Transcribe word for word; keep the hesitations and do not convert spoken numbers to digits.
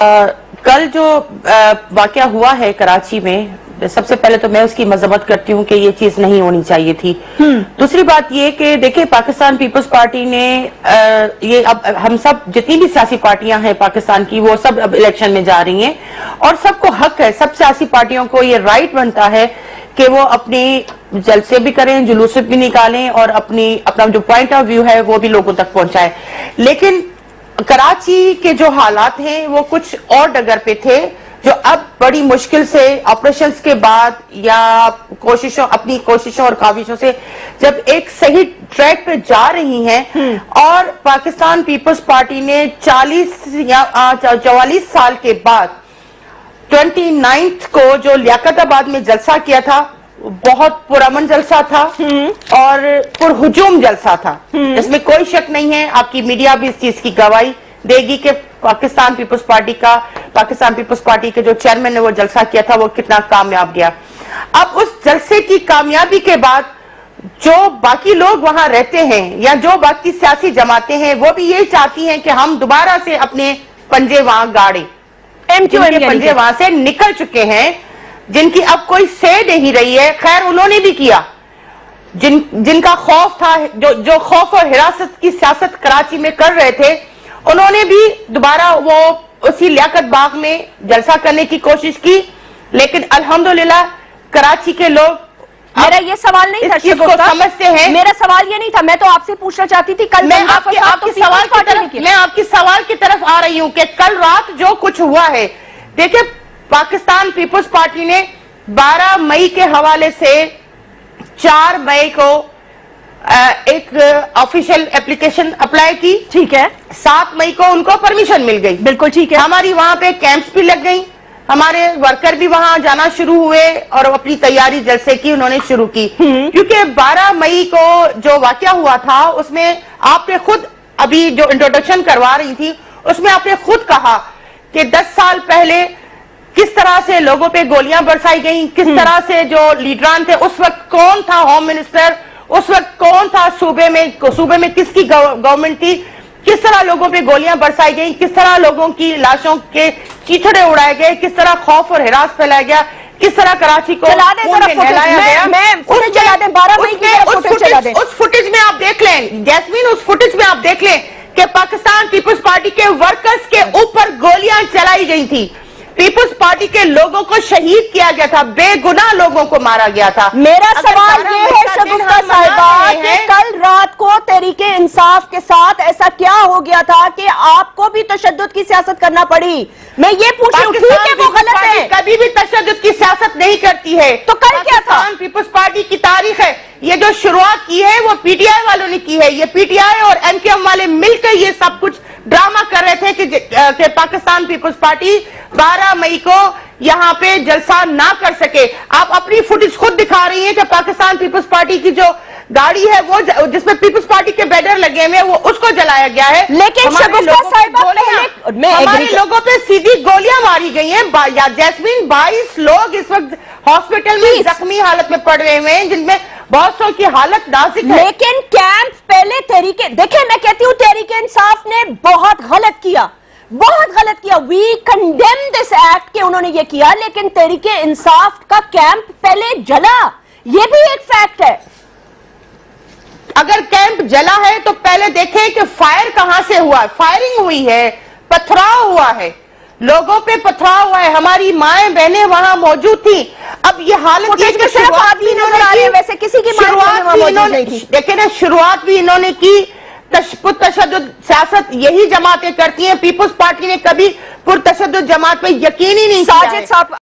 कल जो वाकया हुआ है कराची में, सबसे पहले तो मैं उसकी मजम्मत करती हूँ कि ये चीज नहीं होनी चाहिए थी। दूसरी बात ये कि देखिए, पाकिस्तान पीपल्स पार्टी ने ये अब हम सब जितनी भी सियासी पार्टियां हैं पाकिस्तान की, वो सब अब इलेक्शन में जा रही हैं और सबको हक है, सब सियासी पार्टियों को ये राइट बनता है कि वो अपनी जलसे भी करें, जुलूस भी निकालें और अपनी अपना जो पॉइंट ऑफ व्यू है वो भी लोगों तक पहुंचाएं। लेकिन कराची के जो हालात हैं वो कुछ और डगर पे थे, जो अब बड़ी मुश्किल से ऑपरेशंस के बाद या कोशिशों अपनी कोशिशों और काविशों से जब एक सही ट्रैक पे जा रही हैं और पाकिस्तान पीपल्स पार्टी ने चालीस या चौवालीस साल के बाद उनतीस को जो लियाकताबाद में जलसा किया था, बहुत पुरअमन जलसा था और पुरहुजूम जलसा था, इसमें कोई शक नहीं है। आपकी मीडिया भी इस चीज की गवाही देगी कि पाकिस्तान पीपल्स पार्टी का पाकिस्तान पीपल्स पार्टी के जो चेयरमैन ने वो जलसा किया था वो कितना कामयाब गया। अब उस जलसे की कामयाबी के बाद जो बाकी लोग वहां रहते हैं या जो बाकी सियासी जमातें हैं वो भी यही चाहती हैं कि हम दोबारा से अपने पंजे वहां गाड़े। जिनके पंजे वहां से निकल चुके हैं, जिनकी अब कोई से नहीं रही है, खैर उन्होंने भी किया। जिन जिनका खौफ था, जो जो खौफ और हिरासत की सियासत कराची में कर रहे थे, उन्होंने भी दोबारा वो उसी लियाकत बाग में जलसा करने की कोशिश की। लेकिन अल्हम्दुलिल्लाह कराची के लोग, मेरा ये सवाल नहीं था, इसको समझते हैं। मेरा सवाल ये नहीं था, मैं तो आपसे पूछना चाहती थी कल मैं आपके आपके सवाल की तरफ मैं आपकी सवाल की तरफ आ रही हूँ कि कल रात जो कुछ हुआ है, देखिए पाकिस्तान पीपल्स पार्टी ने बारह मई के हवाले से चार मई को एक ऑफिशियल एप्लीकेशन अप्लाई की, ठीक है। सात मई को उनको परमिशन मिल गई, बिल्कुल ठीक है। हमारी वहां पे कैंप्स भी लग गई, हमारे वर्कर भी वहां जाना शुरू हुए और अपनी तैयारी जलसे की उन्होंने शुरू की। क्योंकि बारह मई को जो वाकया हुआ था उसमें आपने खुद अभी जो इंट्रोडक्शन करवा रही थी उसमें आपने खुद कहा कि दस साल पहले किस तरह से लोगों पे गोलियां बरसाई गई, किस तरह से जो लीडरान थे, उस वक्त कौन था होम मिनिस्टर, उस वक्त कौन था सूबे में सूबे में किसकी गवर्नमेंट थी, किस तरह लोगों पे गोलियां बरसाई गई, किस तरह लोगों की लाशों के चीथड़े उड़ाए गए, किस तरह खौफ और हिरास फैलाया गया, किस तरह कराची को नहलाया गया। उस फुटेज में आप देख लें जैस्मीन, उस फुटेज में आप देख लें कि पाकिस्तान पीपल्स पार्टी के वर्कर्स के ऊपर गोलियां चलाई गई थी, पीपल्स पार्टी के लोगों को शहीद किया गया था, बेगुनाह लोगों को मारा गया था। मेरा सवाल ये है शगुफ्ता साहिबा कि कल रात को तहरीके इंसाफ के साथ ऐसा क्या हो गया था कि आपको भी तशद्दुद की सियासत करना पड़ी? मैं ये पूछ रही हूँ, ठीक है वो गलत है, कभी भी तशद्दुद की सियासत नहीं करती है। तो कल क्या था? पीपल्स पार्टी की तारीख है, ये जो शुरुआत की है वो पीटीआई वालों ने की है। ये पीटीआई और एमकेएम वाले मिलकर ये सब कुछ ड्रामा कर रहे थे कि, कि पाकिस्तान पीपल्स पार्टी बारह मई को यहाँ पे जलसा ना कर सके। आप अपनी फुटेज खुद दिखा रही हैं कि पाकिस्तान पीपल्स पार्टी की जो गाड़ी है वो जिसमें पीपल्स पार्टी के बैनर लगे हुए हैं वो उसको जलाया गया है। लेकिन हमारे लोगों पे सीधी गोलियां मारी गई हैं। जैस्मीन, बाईस लोग इस वक्त हॉस्पिटल में जख्मी हालत में पड़े हुए हैं, जिनमें बहुत सौ की हालत नाजुक है। लेकिन कैंप पहले तहरीके, देखिए मैं कहती हूँ तहरीके इंसाफ ने बहुत गलत किया, बहुत गलत किया। वी कंडेम दिस एक्ट के उन्होंने ये किया, लेकिन तहरीके इंसाफ का कैंप पहले जला, ये भी एक फैक्ट है। अगर कैंप जला है तो पहले देखें कि फायर कहां से हुआ है। फायरिंग हुई है, पथराव हुआ है, लोगों पे पथराव हुआ है, हमारी माएं बहनें वहां मौजूद थी। अब ये हालत ये कि शुरुआत भी नजर आ रही है, वैसे किसी की शुरुआत भी इन्होंने देखे ना शुरुआत भी इन्होंने की। पुरतशद्दुद सियासत यही जमातें करती हैं। पीपल्स पार्टी ने कभी पुरतशद्दुद जमात पे यकीन ही नहीं किया है।